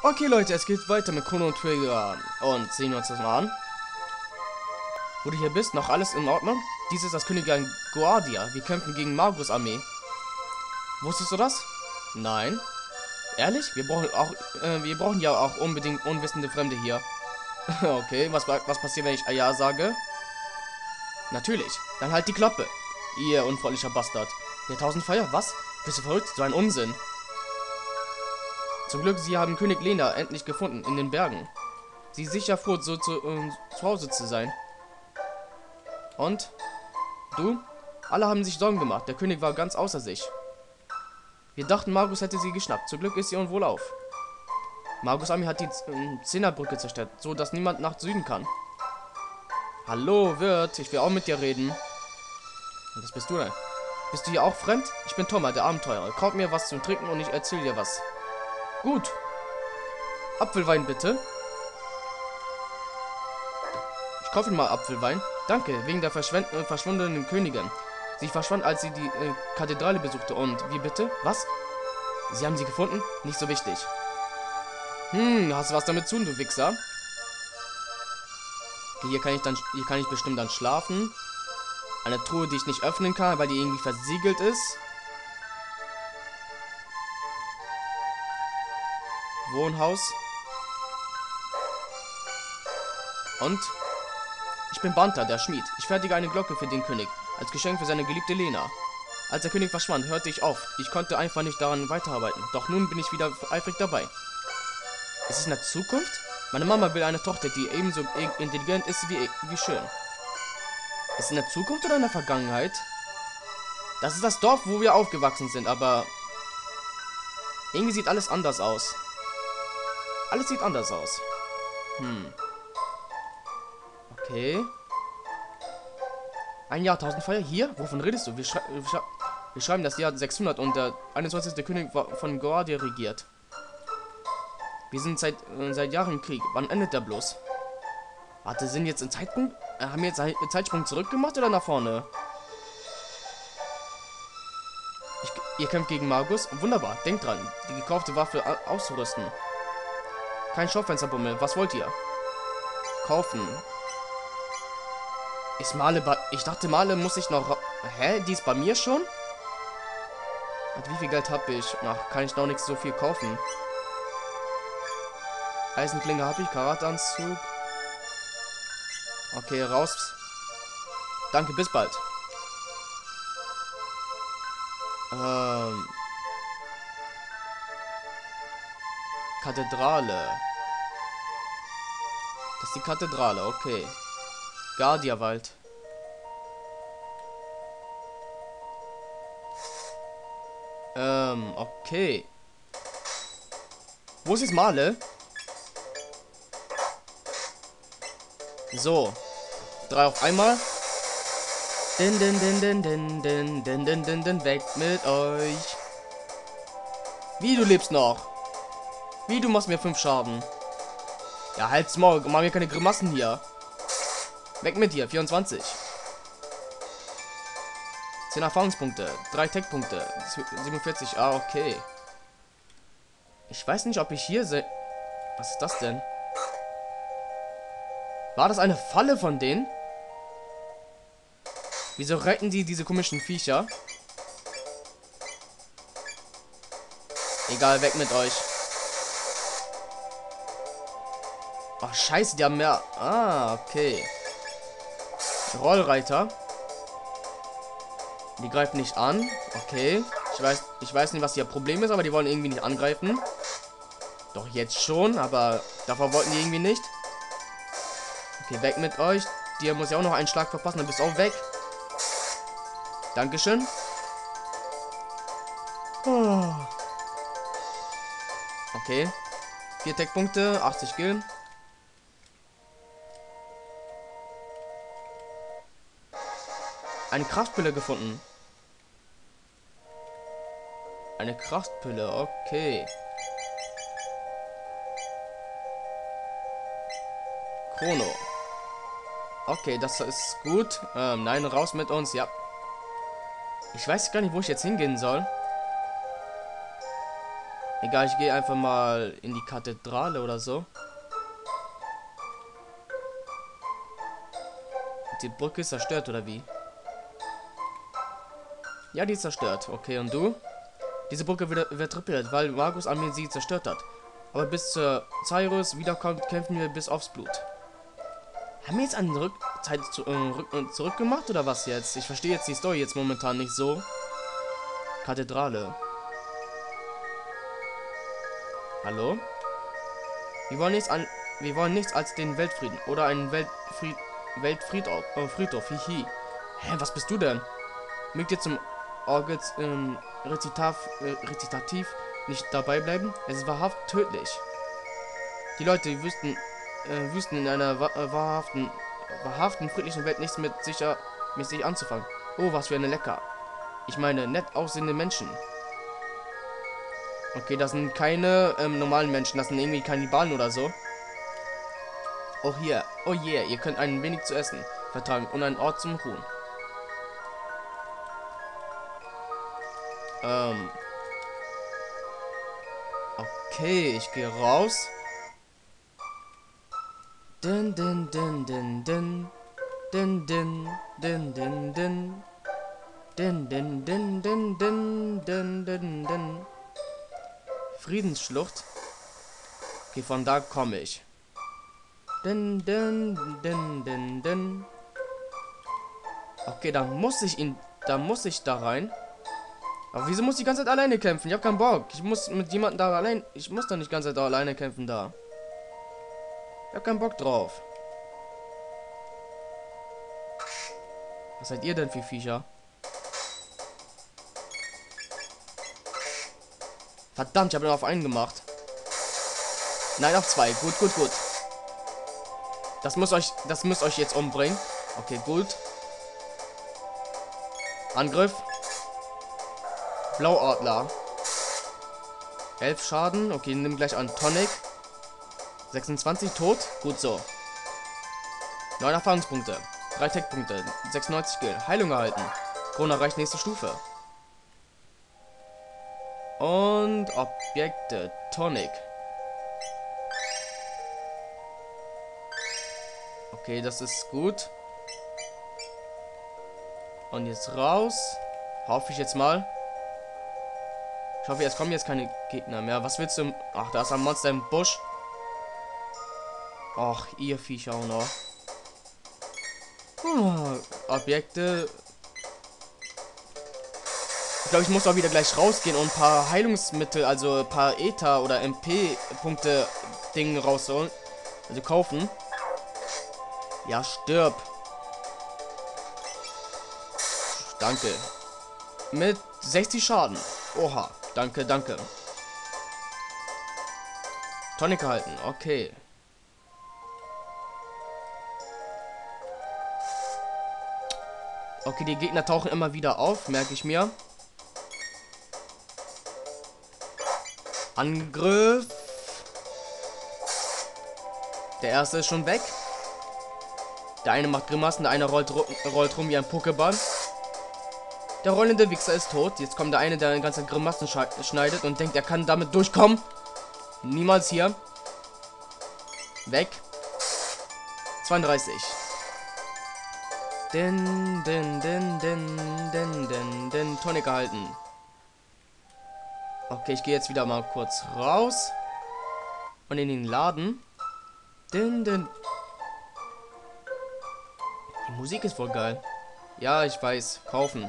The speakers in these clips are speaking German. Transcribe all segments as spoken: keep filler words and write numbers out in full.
Okay, Leute, es geht weiter mit Chrono Trigger. Und sehen wir uns das mal an. Wo du hier bist, noch alles in Ordnung? Dies ist das Königreich Guardia. Wir kämpfen gegen Magus Armee. Wusstest du das? Nein. Ehrlich? Wir brauchen auch, äh, wir brauchen ja auch unbedingt unwissende Fremde hier. Okay, was, was passiert, wenn ich ja sage? Natürlich. Dann halt die Klappe. Ihr unfreundlicher Bastard. Der Tausendfeuer? Was? Bist du verrückt? So ein Unsinn. Zum Glück, sie haben König Lena endlich gefunden, in den Bergen. Sie ist sicher froh, so zu, äh, zu Hause zu sein. Und? Du? Alle haben sich Sorgen gemacht. Der König war ganz außer sich. Wir dachten, Magus hätte sie geschnappt. Zum Glück ist sie wohlauf. Magus Armee hat die äh, Zehnerbrücke zerstört, so dass niemand nach Süden kann. Hallo, Wirt. Ich will auch mit dir reden. Was bist du denn? Bist du hier auch fremd? Ich bin Thomas, der Abenteurer. Kauf mir was zum Trinken und ich erzähle dir was. Gut. Apfelwein bitte. Ich kaufe Ihnen mal Apfelwein. Danke, wegen der verschwend äh, verschwundenen Königin. Sie verschwand, als sie die äh, Kathedrale besuchte. Und wie bitte? Was? Sie haben sie gefunden? Nicht so wichtig. Hm, hast du was damit zu tun, du Wichser? Okay, hier kann ich dann, hier kann ich bestimmt dann schlafen. Eine Truhe, die ich nicht öffnen kann, weil die irgendwie versiegelt ist. Wohnhaus. Und? Ich bin Banta, der Schmied. Ich fertige eine Glocke für den König, als Geschenk für seine geliebte Lena. Als der König verschwand, hörte ich auf. Ich konnte einfach nicht daran weiterarbeiten. Doch nun bin ich wieder eifrig dabei. Ist es in der Zukunft? Meine Mama will eine Tochter, die ebenso intelligent ist wie, wie schön. Ist es in der Zukunft oder in der Vergangenheit? Das ist das Dorf, wo wir aufgewachsen sind, aber irgendwie sieht alles anders aus. Alles sieht anders aus. Hm. Okay. Ein Jahr Tausendfeuer hier? Wovon redest du? Wir, schrei wir, schrei wir schreiben das Jahr sechshundert und der einundzwanzigste König von Guardia regiert. Wir sind seit, äh, seit Jahren im Krieg. Wann endet der bloß? Warte, sind jetzt in Zeitpunkt? Äh, haben wir jetzt einen Zeitsprung zurückgemacht oder nach vorne? Ich, ihr kämpft gegen Magus? Wunderbar, denkt dran, die gekaufte Waffe auszurüsten. Kein Schaufensterbummel, was wollt ihr? Kaufen. Ist Male bei... Ich dachte, Male muss ich noch... Hä? Die ist bei mir schon? Und wie viel Geld habe ich? Ach, kann ich noch nicht so viel kaufen. Eisenklinge habe ich, Karatanzug. Okay, raus. Danke, bis bald. Ähm... Kathedrale. Das ist die Kathedrale, okay. Guardiawald. Ähm, okay. Wo ist jetzt Male? So. Drei auf einmal. Din, din, din, din, din, din, din, din, din, din, weg mit euch. Wie, du lebst noch? Wie, du machst mir fünf Schaden? Ja, halt's Maul, mach mir keine Grimassen hier. Weg mit dir, vierundzwanzig. zehn Erfahrungspunkte, drei Tech-Punkte, siebenundvierzig, ah, okay. Ich weiß nicht, ob ich hier sehe. Was ist das denn? War das eine Falle von denen? Wieso retten die diese komischen Viecher? Egal, weg mit euch. Ach, scheiße, die haben mehr... Ah, okay. Rollreiter. Die greifen nicht an. Okay. Ich weiß, ich weiß nicht, was ihr Problem ist, aber die wollen irgendwie nicht angreifen. Doch jetzt schon, aber davor wollten die irgendwie nicht. Okay, weg mit euch. Dir muss ja auch noch einen Schlag verpassen, dann bist du auch weg. Dankeschön. Oh. Okay. Vier Tech-Punkte, achtzig Gil. Eine Kraftpille gefunden. Eine Kraftpille, okay. Chrono. Okay, das ist gut. Ähm, nein, raus mit uns, ja. Ich weiß gar nicht, wo ich jetzt hingehen soll. Egal, ich gehe einfach mal in die Kathedrale oder so. Die Brücke ist zerstört, oder wie? Ja, die ist zerstört. Okay, und du? Diese Brücke wird, wird repariert, weil Magus Armee sie zerstört hat. Aber bis zur Cyrus wiederkommt, kämpfen wir bis aufs Blut. Haben wir jetzt eine Rück Zeit zu, äh, rück äh, zurückgemacht oder was jetzt? Ich verstehe jetzt die Story jetzt momentan nicht so. Kathedrale. Hallo? Wir wollen nichts an. Wir wollen nichts als den Weltfrieden oder einen Weltfried Weltfriedhof. Äh, Friedhof. Hihi. Hä, was bist du denn? Mögt ihr zum Orgels ähm, Rezitav, äh, Rezitativ nicht dabei bleiben? Es ist wahrhaft tödlich. Die Leute wüssten, äh, wüssten in einer wa äh, wahrhaften, wahrhaften, friedlichen Welt nichts mit sicher mit sich anzufangen. Oh, was für eine Lecker. Ich meine, nett aussehende Menschen. Okay, das sind keine ähm, normalen Menschen, das sind irgendwie Kannibalen oder so. Oh hier, oh yeah, ihr könnt ein wenig zu essen vertragen und einen Ort zum Ruhen. Ähm. Okay, ich gehe raus. Din, din, din, din, din. Din, din, din, din, din. Din, din, din, din, din, din, din, din. Friedensschlucht. Okay, von da komme ich. Din, din, din, din, din. Okay, da muss ich ihn. Da muss ich da rein. Aber wieso muss ich die ganze Zeit alleine kämpfen? Ich habe keinen Bock. Ich muss mit jemandem da allein. Ich muss da nicht die ganze Zeit alleine kämpfen da. Ich habe keinen Bock drauf. Was seid ihr denn für Viecher? Verdammt, ich habe nur auf einen gemacht. Nein, auf zwei. Gut, gut, gut. Das muss euch, das müsst euch jetzt umbringen. Okay, gut. Angriff. Blauadler. elf Schaden. Okay, nimm gleich an. Tonic. sechsundzwanzig tot. Gut so. neun Erfahrungspunkte. drei Tech-Punkte. sechsundneunzig Skill. Heilung erhalten. Krone erreicht nächste Stufe. Und Objekte. Tonic. Okay, das ist gut. Und jetzt raus. Hoffe ich jetzt mal. Ich hoffe, jetzt kommen jetzt keine Gegner mehr. Was willst du? Ach, da ist ein Monster im Busch. Ach, ihr Viecher auch noch. Oh, Objekte. Ich glaube, ich muss auch wieder gleich rausgehen und ein paar Heilungsmittel, also ein paar Ether oder M P-Punkte Dinge rausholen. Also kaufen. Ja, stirb. Danke. Mit sechzig Schaden. Oha. Danke, danke. Tonic halten. Okay. Okay, die Gegner tauchen immer wieder auf, merke ich mir. Angriff. Der erste ist schon weg. Der eine macht Grimassen, der eine rollt, rollt rum wie ein Pokéball. Der rollende Wichser ist tot. Jetzt kommt der eine, der eine ganze Grimassen schneidet und denkt, er kann damit durchkommen. Niemals hier. Weg. zweiunddreißig. Den, den, den, den, den, den, den. Tonic erhalten. Okay, ich gehe jetzt wieder mal kurz raus. Und in den Laden. Den, den. Die Musik ist voll geil. Ja, ich weiß. Kaufen.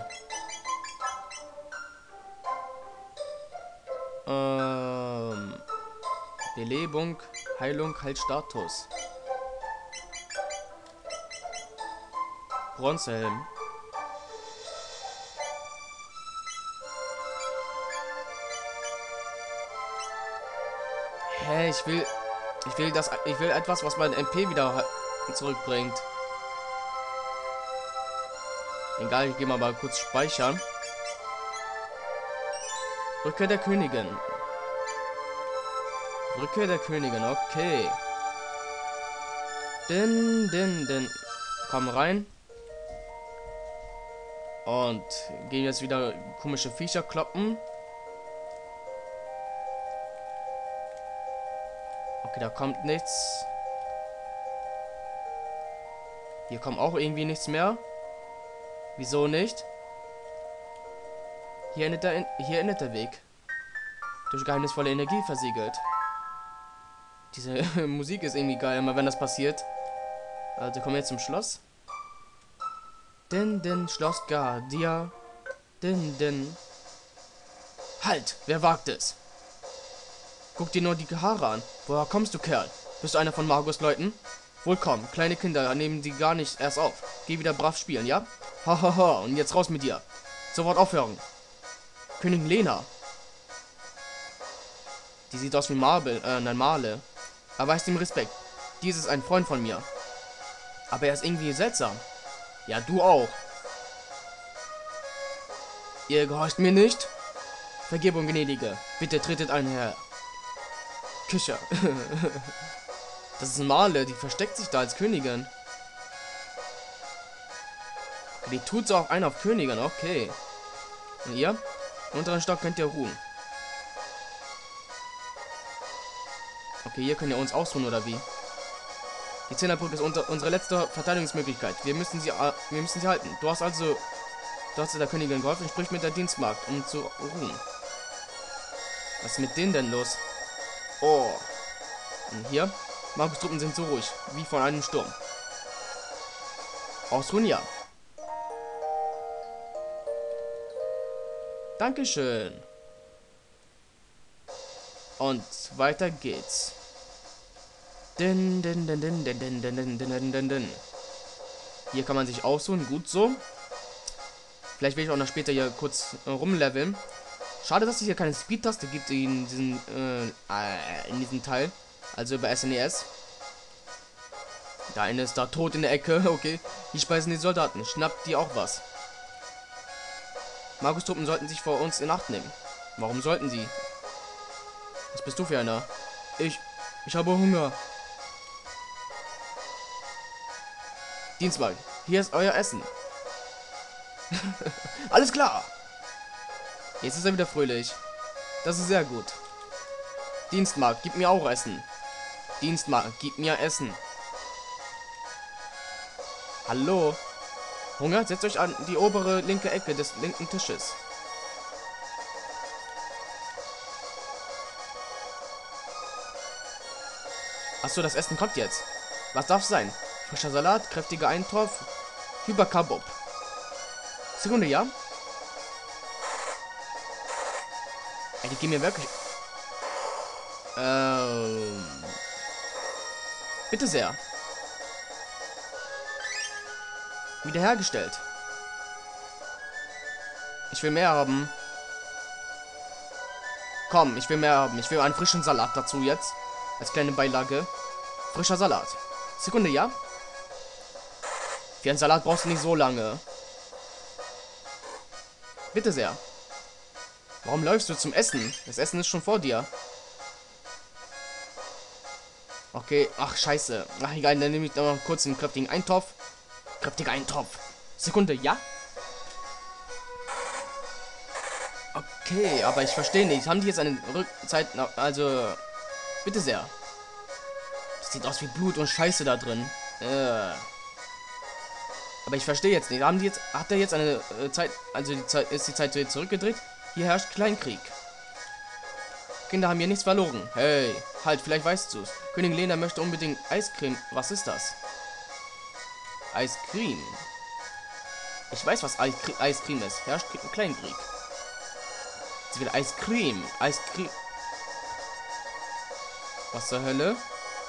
Ähm. Belebung. Heilung. Heilstatus. Bronzehelm. Hä, ich will. Ich will das. Ich will etwas, was mein M P wieder zurückbringt. Egal, ich gehe mal, mal kurz speichern. Rückkehr der Königin. Rückkehr der Königin, okay. Din, din, din. Komm rein. Und gehen jetzt wieder komische Viecher kloppen. Okay, da kommt nichts. Hier kommt auch irgendwie nichts mehr. Wieso nicht? Hier endet der, hier endet der Weg. Durch geheimnisvolle Energie versiegelt. Diese Musik ist irgendwie geil, immer wenn das passiert. Also kommen wir jetzt zum Schloss. Din, din, Schloss Gardia. Din, din. Halt! Wer wagt es? Guck dir nur die Haare an. Woher kommst du, Kerl? Bist du einer von Magos Leuten? Wohl komm, kleine Kinder nehmen die gar nicht erst auf. Geh wieder brav spielen, ja? Hahaha, ha, ha. Und jetzt raus mit dir. Sofort aufhören. Königin Lena. Die sieht aus wie Marble, äh, nein, Male. Erweist ihm Respekt. Dies ist ein Freund von mir. Aber er ist irgendwie seltsam. Ja, du auch. Ihr gehorcht mir nicht? Vergebung, Gnädige. Bitte tretet ein, Herr. Küche. Das ist Male, die versteckt sich da als Königin. Die tut so auf einen auf Königin, okay. Und ihr? Im unteren Stock könnt ihr ruhen. Okay, hier können wir uns ausruhen, oder wie? Die Zehnerbrücke ist unter, unsere letzte Verteidigungsmöglichkeit. Wir müssen sie, äh, wir müssen sie halten. Du hast also, du hast der Königin geholfen, sprich mit der Dienstmagd, um zu ruhen. Was ist mit denen denn los? Oh. Und hier? Markus Truppen sind so ruhig, wie von einem Sturm. Ausruhen, ja. Dankeschön. Und weiter geht's. Din, din, din, din, din, din, din, din, din, din. Hier kann man sich ausruhen, gut so. Vielleicht will ich auch noch später hier kurz äh, rumleveln. Schade, dass es hier keine Speed-Taste gibt in diesem, äh, in diesem Teil. Also bei S N E S. Der eine ist da tot in der Ecke, okay. Hier speisen die Soldaten. Schnappt die auch was. Markus Truppen sollten sich vor uns in Acht nehmen. Warum sollten sie? Was bist du für einer? Ich, ich habe Hunger. Dienstwagen, hier ist euer Essen. Alles klar. Jetzt ist er wieder fröhlich. Das ist sehr gut. Dienstmarkt, gib mir auch Essen. Dienstmarkt, gib mir Essen. Hallo? Hunger? Setzt euch an die obere linke Ecke des linken Tisches. Achso, das Essen kommt jetzt. Was darf es sein? Frischer Salat, kräftiger Eintopf, Hyperkabob. Sekunde, ja? Ey, die gehen mir wirklich... Ähm... Bitte sehr. Wiederhergestellt. Ich will mehr haben. Komm, ich will mehr haben. Ich will einen frischen Salat dazu jetzt. Als kleine Beilage. Frischer Salat. Sekunde, ja? Für einen Salat brauchst du nicht so lange. Bitte sehr. Warum läufst du zum Essen? Das Essen ist schon vor dir. Okay, ach scheiße. Ach egal, dann nehme ich noch kurz einen kräftigen Eintopf. Kräftiger Eintopf. Sekunde, ja? Okay, aber ich verstehe nicht. Haben die jetzt eine Rückzeit... Also... Bitte sehr. Das sieht aus wie Blut und Scheiße da drin. Äh. Aber ich verstehe jetzt nicht. Haben die jetzt... Hat er jetzt eine äh, Zeit... Also die Zeit, ist die Zeit zurückgedreht? Hier herrscht Kleinkrieg. Kinder haben hier nichts verloren. Hey, halt, vielleicht weißt du es. Königin Lena möchte unbedingt Eiscreme. Was ist das? Eiscreme. Ich weiß, was Eiscreme ist. Herrscht Kleinkrieg. Sie will Eiscreme. Eiscreme. Was zur Hölle?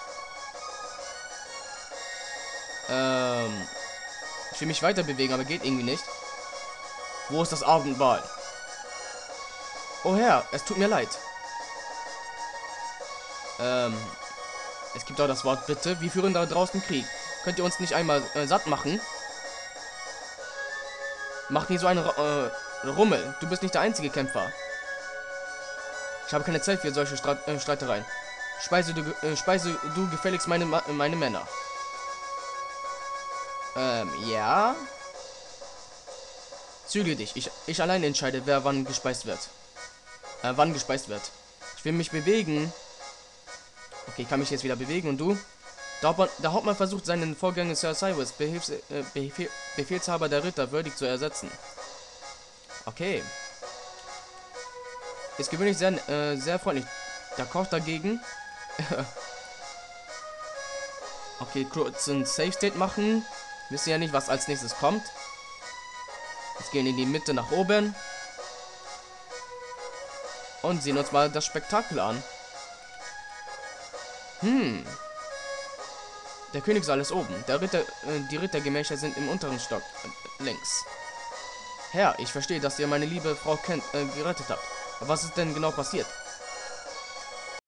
Ähm. Ich will mich weiter bewegen, aber geht irgendwie nicht. Wo ist das Abendmahl? Oh Herr, es tut mir leid. Ähm. Es gibt auch das Wort bitte. Wir führen da draußen Krieg. Könnt ihr uns nicht einmal äh, satt machen? Mach nie so einen äh, Rummel. Du bist nicht der einzige Kämpfer. Ich habe keine Zeit für solche Streit äh, Streitereien. Speise du, äh, speise du gefälligst meine, meine Männer. Ähm, ja. Zügle dich. Ich, ich allein entscheide, wer wann gespeist wird. Äh, wann gespeist wird. Ich will mich bewegen. Okay, ich kann mich jetzt wieder bewegen und du? Der Hauptmann, der Hauptmann versucht seinen Vorgänger Sir Cyrus, Behilfs äh, Befehl Befehlshaber der Ritter, würdig zu ersetzen. Okay. Ist gewöhnlich sehr, äh, sehr freundlich. Der Koch dagegen. Okay, kurz ein Safe State machen. Wissen ja nicht, was als nächstes kommt. Jetzt gehen in die Mitte nach oben. Und sehen uns mal das Spektakel an. Hm. Der Königssaal ist oben. Der Ritter, äh, die Rittergemächer sind im unteren Stock. Äh, links. Herr, ich verstehe, dass ihr meine liebe Frau kennt, äh, gerettet habt. Aber was ist denn genau passiert?